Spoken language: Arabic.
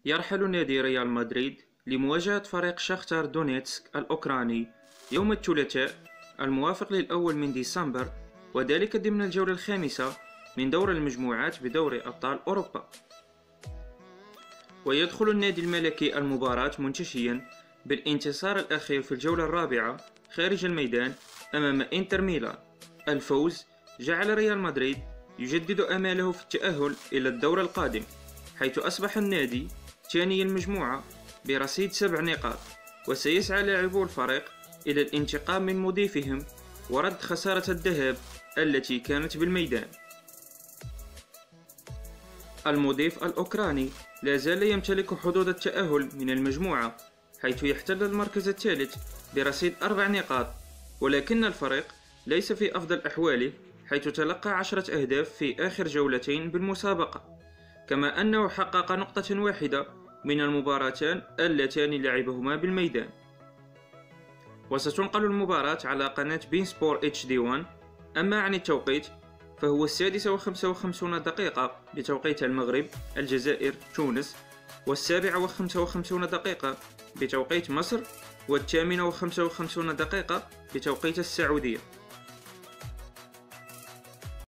يرحل نادي ريال مدريد لمواجهة فريق شاختار دونيتسك الأوكراني يوم الثلاثاء الموافق للأول من ديسمبر، وذلك ضمن الجولة الخامسة من دور المجموعات بدوري أبطال أوروبا. ويدخل النادي الملكي المباراة منتشيا بالانتصار الأخير في الجولة الرابعة خارج الميدان أمام إنتر ميلان. الفوز جعل ريال مدريد يجدد آماله في التأهل إلى الدور القادم، حيث أصبح النادي ثاني المجموعة برصيد 7 نقاط، وسيسعى لاعبو الفريق إلى الانتقام من مضيفهم ورد خسارة الذهاب التي كانت بالميدان. المضيف الأوكراني لا زال يمتلك حظوظ التأهل من المجموعة، حيث يحتل المركز الثالث برصيد 4 نقاط، ولكن الفريق ليس في أفضل أحواله، حيث تلقى 10 أهداف في آخر جولتين بالمسابقة، كما أنه حقق نقطة واحدة من المباراتان اللتان لعبهما بالميدان. وستنقل المباراة على قناة بين سبور HD1. أما عن التوقيت فهو 6:55 دقيقة بتوقيت المغرب، الجزائر، تونس، 7:55 دقيقة بتوقيت مصر، 8:55 دقيقة بتوقيت السعودية.